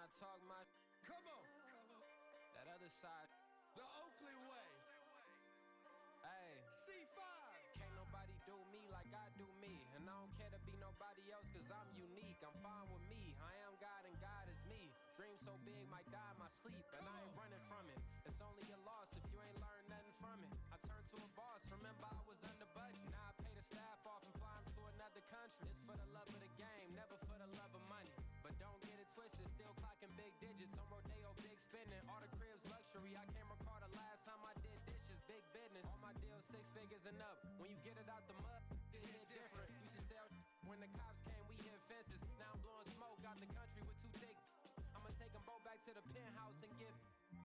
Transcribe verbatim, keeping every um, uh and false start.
talk my Come on, that other side. the Oakley way. Hey, C five. can't nobody do me like I do me. And I don't care to be nobody else cause I'm unique. I'm fine with me, I am God and God is me. Dream so big might die in my sleep, and I ain't running from it. It's only a loss if you ain't learned nothing from it. I turned to a boss, remember I was under budget. Now I pay the staff off and fly 'em to another country. It's for the love of the game, never for the love of money. But don't get it twisted, still clocking big digits. On Rodeo, big spending, all the cribs luxury. I can't recall the last time I did dishes, big business. All my deals six figures and up. When you get it out the mud, it hit different. Used to sell when the cops came, we hit fences. Now I'm blowing smoke out the country with two thick. I'ma take them both back to the penthouse and get